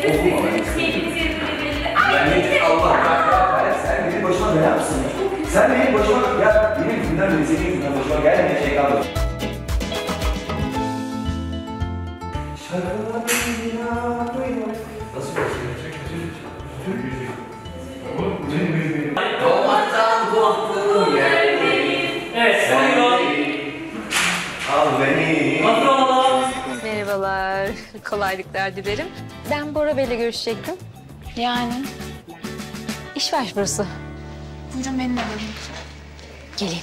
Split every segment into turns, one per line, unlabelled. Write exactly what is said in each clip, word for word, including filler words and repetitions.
okuma ben. Ben ne Allah Allah. Sen benim başıma bela mısın? Sen benim başıma ya benim yüzümden beri senin yüzünden başıma gelmeyen şey kalmadı. Nasıl doğmaktan korktuğum yerdeyim. Evet, al beni.
Merhabalar, kolaylıklar dilerim. Ben Bora Bey'le görüşecektim.
Yani?
İş başvurusu.
Buyurun benimle gelin.
Geleyim.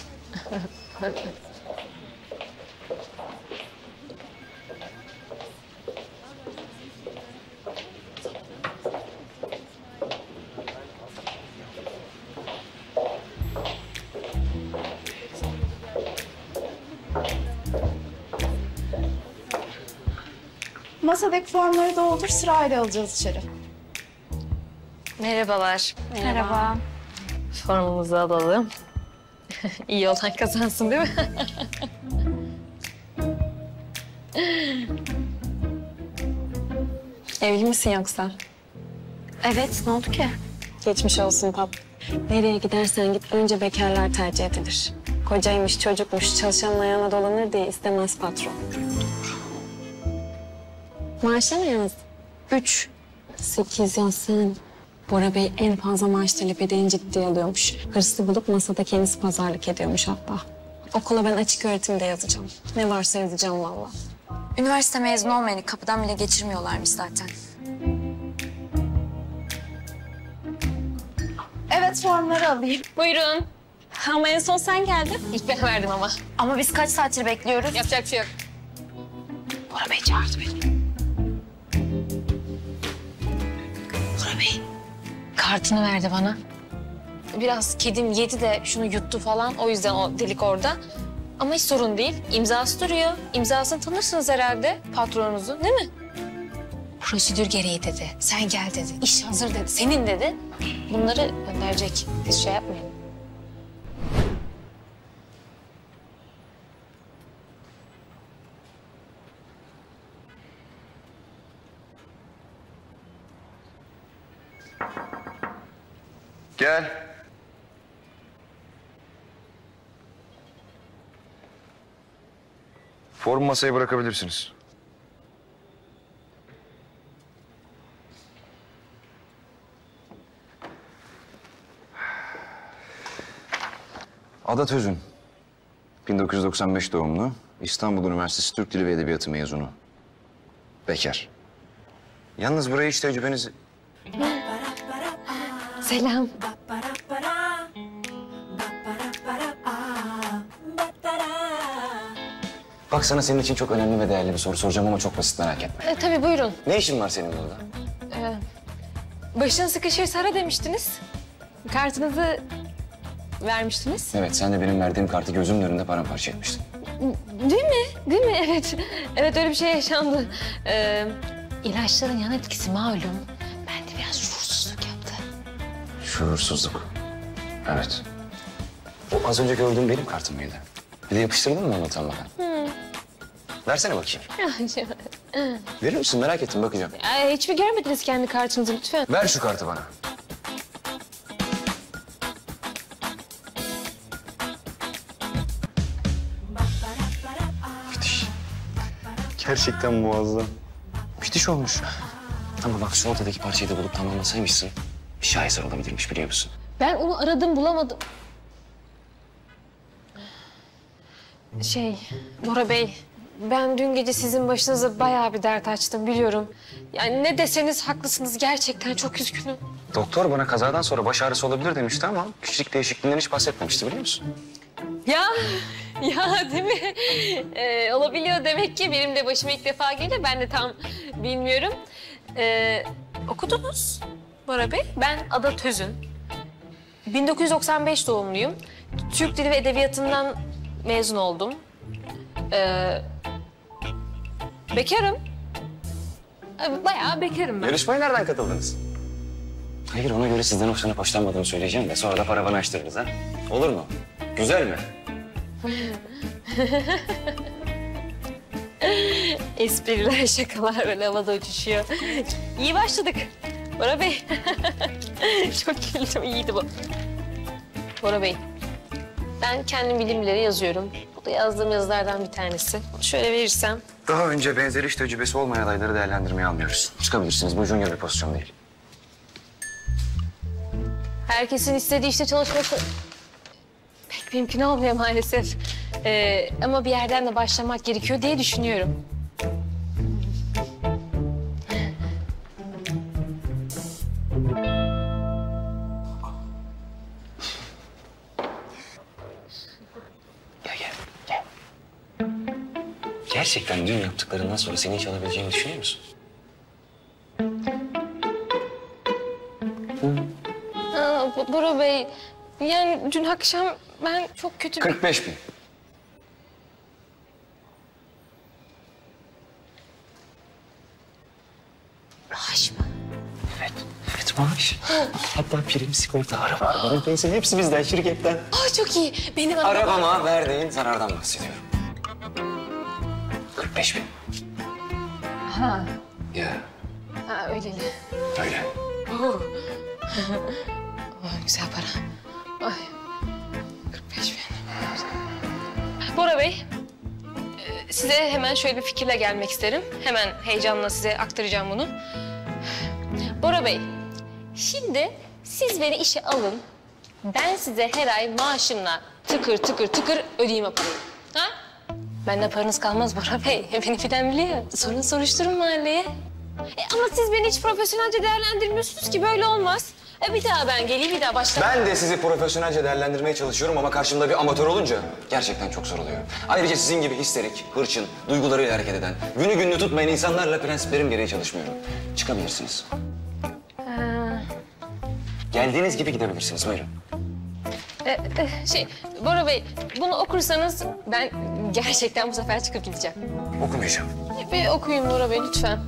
Masadaki formları doldur, sırayla alacağız içeri.
Merhabalar.
Merhaba.
Formumuzu alalım. İyi olan kazansın değil mi?
Evli misin yoksa?
Evet, ne oldu ki?
Geçmiş olsun pap. Nereye gidersen git önce bekarlar tercih edilir. Kocaymış, çocukmuş, çalışanın ayağına dolanır diye istemez patron. Maaşla mı yazdın?
Üç.
Sekiz yazsın. Bora Bey en fazla maaş talep edeni ciddiye alıyormuş. Hırslı bulup masada kendisi pazarlık ediyormuş hatta. Okula ben açık öğretimde yazacağım. Ne varsa yazacağım vallahi.
Üniversite mezunu olmayanı kapıdan bile geçirmiyorlarmış zaten.
Evet, formları alayım.
Buyurun.
Ama en son sen geldin.
İlk ben verdim ama.
Ama biz kaç saattir bekliyoruz?
Yapacak bir şey yok.
Bora Bey çağırdı beni.
Bora Bey, kartını verdi bana. Biraz kedim yedi de şunu yuttu falan. O yüzden o delik orada. Ama hiç sorun değil. İmzası duruyor. İmzasını tanırsınız herhalde patronunuzun, değil mi? Prosedür gereği dedi. Sen gel dedi. İş hazır dedi. Senin dedi. Bunları gönderecek. Siz şey yapmayın.
Gel. Form masaya bırakabilirsiniz. Ada Tözün. bin dokuz yüz doksan beş doğumlu. İstanbul Üniversitesi Türk Dili ve Edebiyatı mezunu. Bekar. Yalnız buraya hiç tecrübenizi...
Selam.
Bak sana senin için çok önemli ve değerli bir soru soracağım ama çok basit, merak etme.
E, tabii buyurun.
Ne işin var senin burada?
Ee, başın sıkışırsa ara demiştiniz. Kartınızı vermiştiniz.
Evet, sen de benim verdiğim kartı gözümün önünde paramparça etmiştin.
Değil mi? Değil mi? Evet. Evet, öyle bir şey yaşandı. Ee, ilaçların yan etkisi malum. Ben de biraz şuursuzluk yaptı.
Şuursuzluk. Evet. O az önce gördüğüm benim kartım mıydı? Bir de yapıştırdın mı onu tamamen? Hı. Versene bakayım. Verir misin? Merak ettim, bakacağım.
Ay, hiç mi görmediniz kendi kartınızı lütfen?
Ver şu kartı bana. Müthiş. Gerçekten muazzam. Müthiş olmuş. Ama bak şu ortadaki parçayı da bulup tamamlasaymışsın... ...bir şaheser olabilirmiş, biliyor musun?
Ben onu aradım, bulamadım. Şey, Bora Bey, ben dün gece sizin başınıza bayağı bir dert açtım, biliyorum. Yani ne deseniz haklısınız, gerçekten çok üzgünüm.
Doktor bana kazadan sonra baş ağrısı olabilir demişti ama... ...kişilik değişikliğinden hiç bahsetmemişti, biliyor musun?
Ya, ya değil mi? Ee, olabiliyor demek ki. Benim de başıma ilk defa geliyor. Ben de tam bilmiyorum. Ee, okudunuz Bora Bey. Ben Ada Tözün. bin dokuz yüz doksan beş doğumluyum. Türk Dili ve Edebiyatı'ndan mezun oldum. Ee, bekarım. Ee, Bayağı bekarım ben.
Yarışmaya nereden katıldınız? Hayır, ona göre sizden hoşlanıp hoşlanmadığımı söyleyeceğim de... ...sonra da paravanı açtırırız ha. Olur mu? Güzel mi?
Espriler, şakalar böyle havada uçuşuyor. İyi başladık. Bora Bey. Çok güldüm, iyiydi bu. Bora Bey, ben kendim bilimleri yazıyorum. Bu da yazdığım yazılardan bir tanesi. Şöyle verirsem.
Daha önce benzeri iş tecrübesi olmayan adayları değerlendirmeye almıyoruz. Çıkabilirsiniz. Bu junior bir pozisyon değil.
Herkesin istediği işte çalışması pek mümkün olmuyor maalesef. Ee, ama bir yerden de başlamak gerekiyor diye düşünüyorum.
Gel gel gel. Gerçekten dün yaptıklarından sonra seni hiç alabileceğini düşünüyor musun?
Aa, B- Bora Bey, yani dün akşam ben çok kötü bir...
kırk beş bin.
Maaş mı?
Evet. Evet maaş. Hatta prim, sigorta, araba, arabanın pensiyonu hepsi bizden, şirketten.
Aa, çok iyi. Benim arabam...
Arabama verdiğin zarardan bahsediyorum. kırk beş bin.
Ha,
Ya
ha öyle mi?
öyle.
Oo. Aa, güzel para. Ay, kırk beş bin. Bora Bey, e, size hemen şöyle bir fikirle gelmek isterim. Hemen heyecanla size aktaracağım bunu. Bora Bey, şimdi siz beni işe alın. Ben size her ay maaşımla tıkır tıkır tıkır ödeyeyim o parayı. Ha? Benden paranız kalmaz Bora Bey. Beni filan biliyor. Sorun soruşturun mahalleye. E, ama siz beni hiç profesyonelce değerlendirmiyorsunuz ki, böyle olmaz. E, bir daha ben geleyim, bir daha başlayayım.
Ben de sizi profesyonelce değerlendirmeye çalışıyorum ama karşımda bir amatör olunca gerçekten çok zor oluyor. Ayrıca sizin gibi histerik, hırçın, duygularıyla hareket eden, günü gününü tutmayan insanlarla prensiplerim gereği çalışmıyorum. Çıkabilirsiniz. Geldiğiniz gibi gidebilirsiniz. Buyurun.
E, e, şey, Bora Bey, bunu okursanız ben gerçekten bu sefer çıkıp gideceğim.
Okumayacağım.
Bir okuyun Bora Bey lütfen.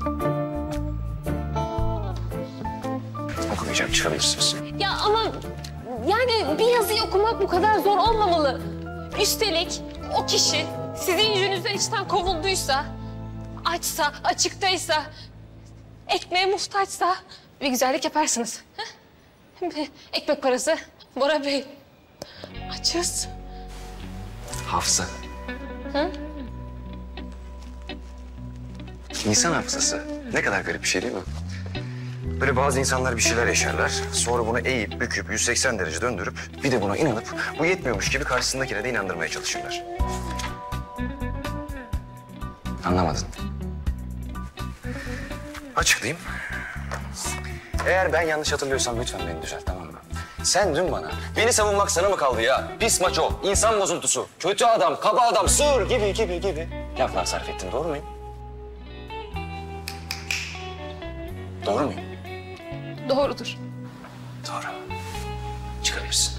Okumayacağım. Çıkabilirsiniz.
Ya ama yani bir yazıyı okumak bu kadar zor olmamalı. Üstelik o kişi sizin yüzünüzden içten kovulduysa, açsa, açıktaysa, ekmeğe muhtaçsa bir güzellik yaparsınız. Heh? Bir ekmek parası. Bora Bey, açız.
Hafıza.
Hı?
İnsan hafızası. Ne kadar garip bir şey değil mi? Böyle bazı insanlar bir şeyler yaşarlar. Sonra bunu eğip, büküp, yüz seksen derece döndürüp bir de buna inanıp bu yetmiyormuş gibi karşısındakine de inandırmaya çalışırlar. Anlamadın. Açıklayayım. Eğer ben yanlış hatırlıyorsam lütfen beni düzelt, tamam mı? Sen dün bana, beni savunmak sana mı kaldı ya? Pis maço, insan bozuntusu, kötü adam, kaba adam, sığır gibi gibi gibi laflar sarf ettin, doğru muyum? Doğru muyum?
Doğrudur.
Doğru. Çıkabilirsin.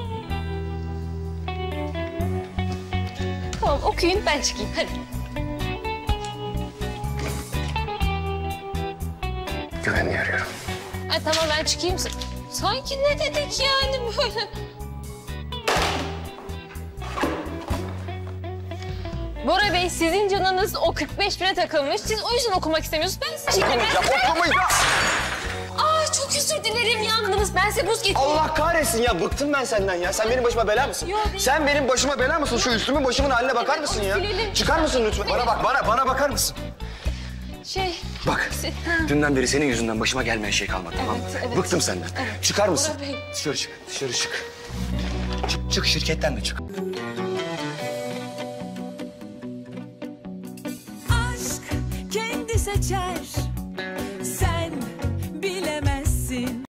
Tamam, okuyun, ben çıkayım. Hadi.
Güvenliği arıyorum.
Ay, tamam, ben çıkayım. Sanki ne dedik yani böyle? Bora Bey, sizin canınız o kırk beş bine takılmış. Siz o yüzden okumak istemiyorsunuz. Ben size...
Okumayacağım, okumayacağım.
Aa, çok özür dilerim, yandınız. Ben size buz getireyim.
Allah kahretsin ya, bıktım ben senden ya. Sen benim başıma bela mısın?
Yok, değil.
Sen benim başıma bela mısın? Şu üstümün başımın haline bakar mısın ya?
silelim.
Çıkar mısın lütfen? Bana bak, bana, bana bakar mısın?
Şey...
Bak,
si- ha.
dünden beri senin yüzünden başıma gelmeyen şey kalmadı, tamam mı?
Evet, evet.
Bıktım senden.
Evet.
Çıkar mısın?
Bora Bey.
Dışarı çık, dışarı çık. Çık, çık şirketten de çık.
Aşk kendi seçer